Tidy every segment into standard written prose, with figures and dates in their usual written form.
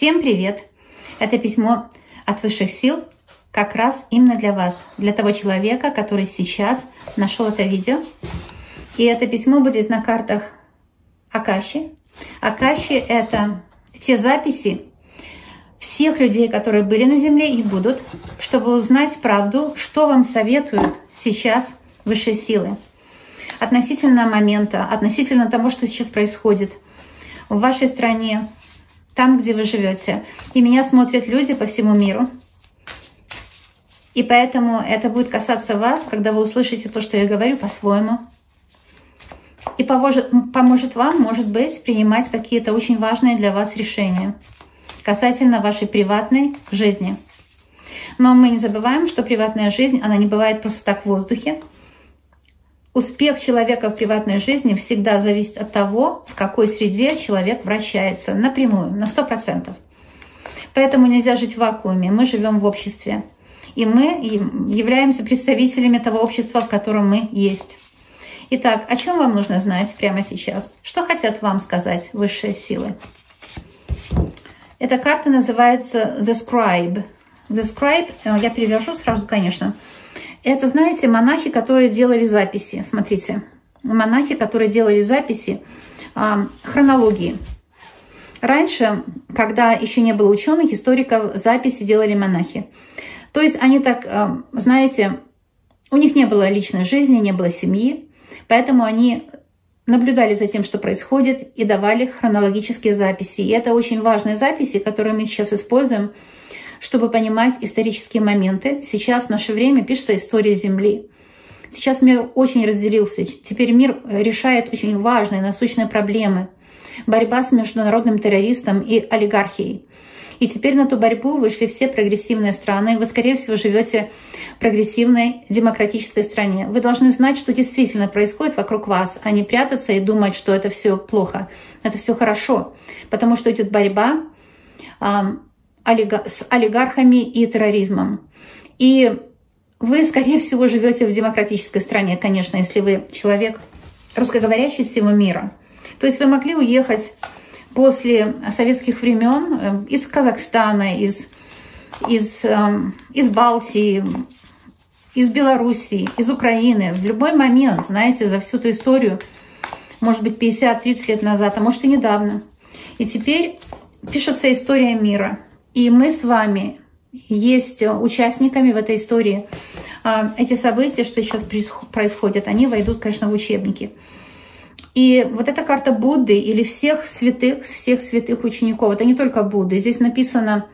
Всем привет! Это письмо от высших сил как раз именно для вас, для того человека, который сейчас нашел это видео. И это письмо будет на картах Акаши. Акаши — это те записи всех людей, которые были на Земле и будут, чтобы узнать правду, что вам советуют сейчас высшие силы относительно момента, относительно того, что сейчас происходит в вашей стране, там, где вы живете. И меня смотрят люди по всему миру. И поэтому это будет касаться вас, когда вы услышите то, что я говорю, по-своему. И поможет вам, может быть, принимать какие-то очень важные для вас решения касательно вашей приватной жизни. Но мы не забываем, что приватная жизнь, она не бывает просто так в воздухе. Успех человека в приватной жизни всегда зависит от того, в какой среде человек вращается, напрямую, на 100%. Поэтому нельзя жить в вакууме, мы живем в обществе. И мы являемся представителями того общества, в котором мы есть. Итак, о чем вам нужно знать прямо сейчас? Что хотят вам сказать высшие силы? Эта карта называется The Scribe. The Scribe, я перевяжу сразу, конечно. Это, знаете, монахи, которые делали записи. Смотрите, монахи, которые делали записи хронологии. Раньше, когда еще не было ученых, историков, записи делали монахи. То есть они так, знаете, у них не было личной жизни, не было семьи, поэтому они наблюдали за тем, что происходит, и давали хронологические записи. И это очень важные записи, которые мы сейчас используем, чтобы понимать исторические моменты. Сейчас в наше время пишется история Земли. Сейчас мир очень разделился. Теперь мир решает очень важные, насущные проблемы. Борьба с международным терроризмом и олигархией. И теперь на ту борьбу вышли все прогрессивные страны. Вы, скорее всего, живете в прогрессивной демократической стране. Вы должны знать, что действительно происходит вокруг вас, а не прятаться и думать, что это все плохо. Это все хорошо. Потому что идет борьба с олигархами и терроризмом. И вы, скорее всего, живете в демократической стране, конечно, если вы человек русскоговорящий всего мира. То есть вы могли уехать после советских времен из Казахстана, из Балтии, из Белоруссии, из Украины в любой момент, знаете, за всю эту историю, может быть, 50-30 лет назад, а может и недавно. И теперь пишется история мира. И мы с вами есть участниками в этой истории. Эти события, что сейчас происходят, они войдут, конечно, в учебники. И вот эта карта Будды или всех святых учеников, это не только Будды. Здесь написано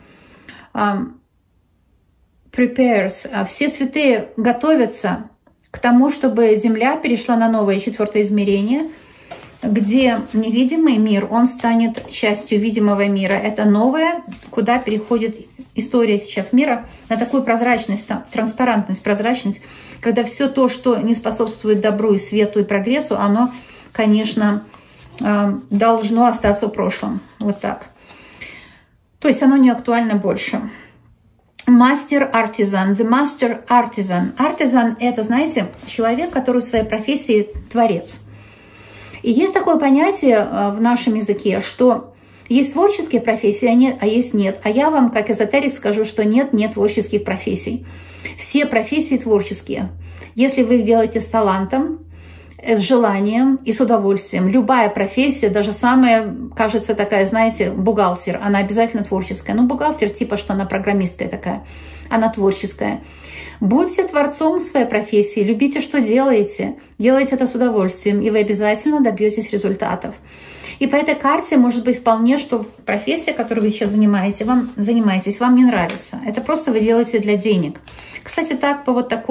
prepares. Все святые готовятся к тому, чтобы Земля перешла на новое 4-е измерение, где невидимый мир, он станет частью видимого мира. Это новое, куда переходит история сейчас мира, на такую прозрачность, транспарентность, прозрачность, когда все то, что не способствует добру и свету и прогрессу, оно, конечно, должно остаться в прошлом. Вот так. То есть оно не актуально больше. Мастер-артизан. The master artisan. Артизан — это, знаете, человек, который в своей профессии творец. И есть такое понятие в нашем языке, что есть творческие профессии, а есть нет. А я вам, как эзотерик, скажу, что нет творческих профессий. Все профессии творческие. Если вы их делаете с талантом, с желанием и с удовольствием. Любая профессия, даже самая, кажется, такая, знаете, бухгалтер, она обязательно творческая. Ну, бухгалтер типа, что она программистская такая, она творческая. Будьте творцом своей профессии, любите, что делаете, делайте это с удовольствием, и вы обязательно добьетесь результатов. И по этой карте может быть вполне, что профессия, которой вы сейчас занимаетесь, вам не нравится. Это просто вы делаете для денег. Кстати, так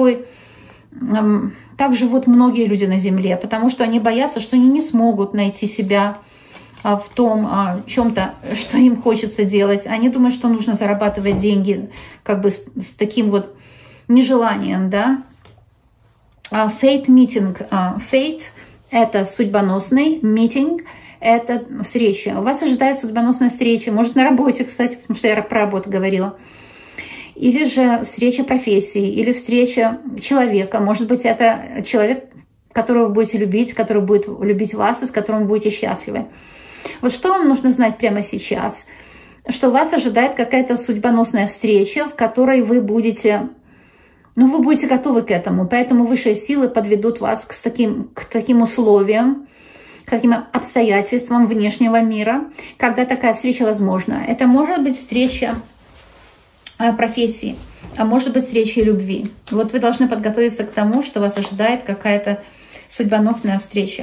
живут многие люди на Земле, потому что они боятся, что они не смогут найти себя в том чем-то, что им хочется делать. Они думают, что нужно зарабатывать деньги как бы с таким вот нежеланием, да. Fate meeting. Fate — это судьбоносный, meeting — это встреча. У вас ожидает судьбоносная встреча, может, на работе, кстати, потому что я про работу говорила. Или же встреча профессии, или встреча человека. Может быть, это человек, которого вы будете любить, который будет любить вас и с которым вы будете счастливы. Вот что вам нужно знать прямо сейчас? что вас ожидает какая-то судьбоносная встреча, в которой вы будете, вы будете готовы к этому. Поэтому высшие силы подведут вас к таким условиям, к таким обстоятельствам внешнего мира, когда такая встреча возможна. Это может быть встреча профессии, а может быть встреча любви. Вот вы должны подготовиться к тому, что вас ожидает какая-то судьбоносная встреча.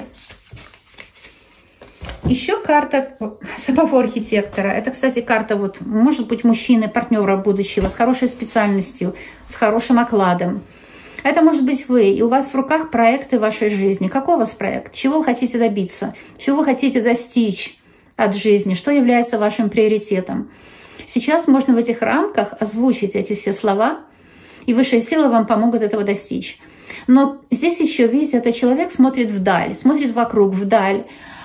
Еще карта самого архитектора. Это, кстати, карта, вот, может быть, мужчины, партнера будущего, с хорошей специальностью, с хорошим окладом. Это может быть вы, и у вас в руках проекты вашей жизни. Какой у вас проект? Чего вы хотите добиться? Чего вы хотите достичь от жизни? Что является вашим приоритетом? Сейчас можно в этих рамках озвучить эти все слова, и высшие силы вам помогут этого достичь. Но здесь еще, видите, этот человек смотрит вдаль, смотрит вокруг, вдаль.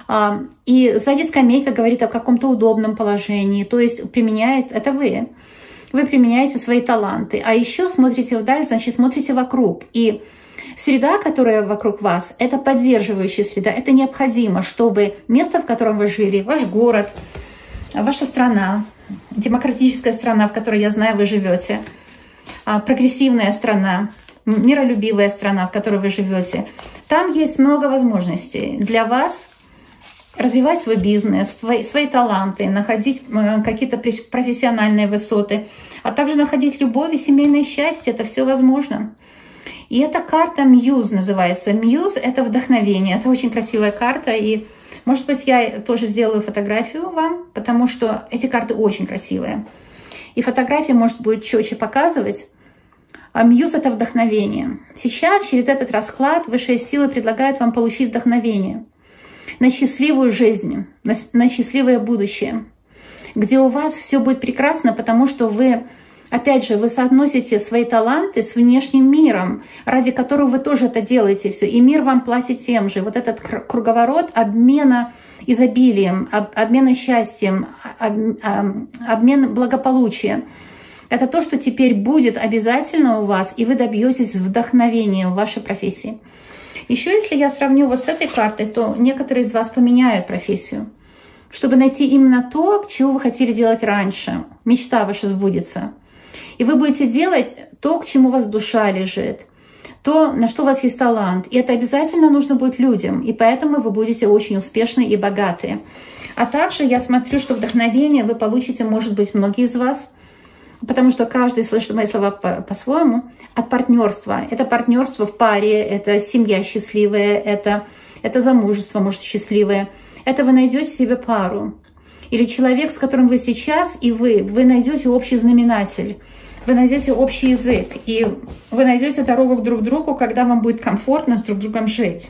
И сзади скамейка говорит о каком-то удобном положении, то есть применяет, это вы. Вы применяете свои таланты. А еще смотрите вдаль, значит, смотрите вокруг. И среда, которая вокруг вас, это поддерживающая среда. Это необходимо, чтобы место, в котором вы жили, ваш город, ваша страна, демократическая страна, в которой, я знаю, вы живете, прогрессивная страна, миролюбивая страна, в которой вы живете, там есть много возможностей для вас развивать свой бизнес, свои таланты, находить какие-то профессиональные высоты, а также находить любовь и семейное счастье. Это все возможно. И эта карта Мьюз называется. Мьюз — это вдохновение. Это очень красивая карта. И, может быть, я тоже сделаю фотографию вам, потому что эти карты очень красивые. И фотография, может, будет четче показывать. А Мьюз — это вдохновение. Сейчас через этот расклад высшие силы предлагают вам получить вдохновение на счастливую жизнь, на счастливое будущее, где у вас все будет прекрасно, потому что вы, опять же, вы соотносите свои таланты с внешним миром, ради которого вы тоже это делаете все, и мир вам платит тем же. Вот этот круговорот обмена изобилием, обмена счастьем, обмен благополучием. Это то, что теперь будет обязательно у вас, и вы добьетесь вдохновения в вашей профессии. Еще если я сравню вот с этой картой, то некоторые из вас поменяют профессию, чтобы найти именно то, чего вы хотели делать раньше. Мечта ваша сбудется. И вы будете делать то, к чему у вас душа лежит, то, на что у вас есть талант. И это обязательно нужно будет людям. И поэтому вы будете очень успешны и богаты. А также я смотрю, что вдохновение вы получите, может быть, многие из вас, потому что каждый слышит мои слова по-своему, от партнерства. Это партнерство в паре, это семья счастливая, это замужество, может, счастливое. Это вы найдете себе пару. Или человек, с которым вы сейчас, и вы найдете общий знаменатель, вы найдете общий язык, и вы найдете дорогу друг к другу, когда вам будет комфортно с друг другом жить.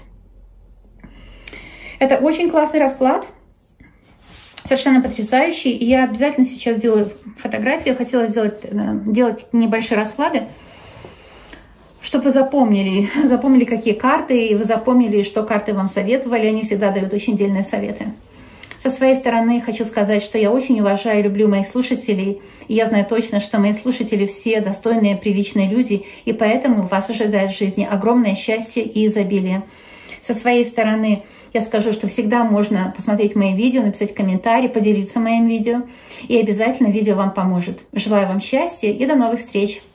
Это очень классный расклад. Совершенно потрясающий. И я обязательно сейчас делаю фотографию. Я хотела делать небольшие расклады, чтобы вы запомнили, какие карты, и вы запомнили, что карты вам советовали. Они всегда дают очень дельные советы. Со своей стороны хочу сказать, что я очень уважаю и люблю моих слушателей. И я знаю точно, что мои слушатели все достойные, приличные люди. И поэтому вас ожидает в жизни огромное счастье и изобилие. Со своей стороны я скажу, что всегда можно посмотреть мои видео, написать комментарий, поделиться моим видео. И обязательно видео вам поможет. Желаю вам счастья и до новых встреч!